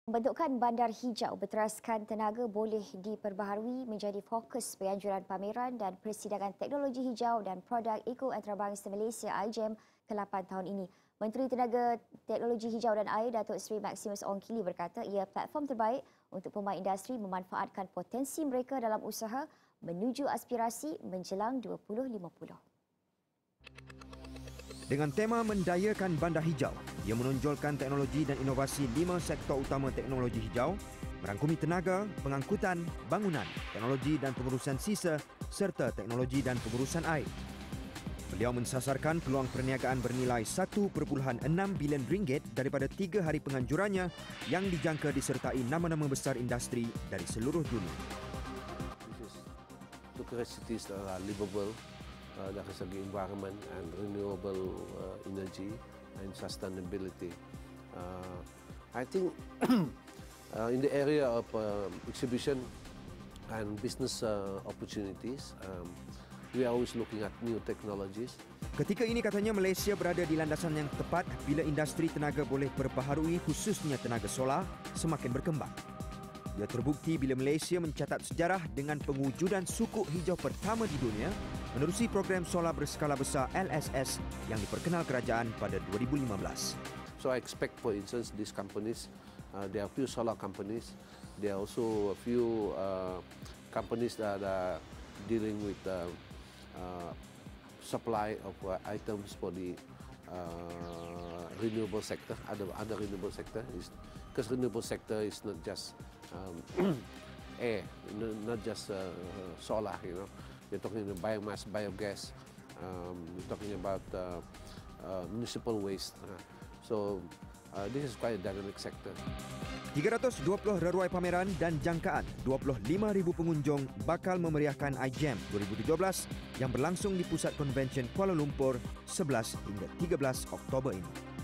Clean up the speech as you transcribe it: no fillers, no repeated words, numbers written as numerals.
Pembentukan bandar hijau berteraskan tenaga boleh diperbaharui menjadi fokus penganjuran pameran dan persidangan teknologi hijau dan produk Eco Antarabangsa Malaysia IGEM ke-8 tahun ini. Menteri Tenaga Teknologi Hijau dan Air Datuk Seri Maximus Ongkili berkata ia platform terbaik untuk pemain industri memanfaatkan potensi mereka dalam usaha menuju aspirasi menjelang 2050. Dengan tema mendayakan bandar hijau, ia menonjolkan teknologi dan inovasi 5 sektor utama teknologi hijau, merangkumi tenaga, pengangkutan, bangunan, teknologi dan pengurusan sisa serta teknologi dan pengurusan air. Beliau mensasarkan peluang perniagaan bernilai 1.6 bilion ringgit daripada 3 hari penganjurannya yang dijangka disertai nama-nama besar industri dari seluruh dunia. Look at cities that are livable dari segi environment and renewable energy and sustainability. I think in the area of exhibition and business opportunities, we are always looking at new technologies. Ketika ini katanya Malaysia berada di landasan yang tepat bila industri tenaga boleh perbaharui khususnya tenaga solar semakin berkembang. Ia terbukti bila Malaysia mencatat sejarah dengan pewujudan sukuk hijau pertama di dunia menerusi program solar berskala besar LSS yang diperkenal kerajaan pada 2015. So I expect, for instance, these companies, there are a few solar companies, there are also a few companies that are dealing with supply of items for the renewable sector, other renewable sector, because renewable sector is not just air, not just solar, you know. You're talking about biomass, biogas, you're talking about municipal waste. So this is quite a dynamic sector. 320 reruai pameran dan jangkaan 25,000 pengunjung bakal memeriahkan IGEM 2017 yang berlangsung di Pusat Konvensyen Kuala Lumpur 11 hingga 13 Oktober ini.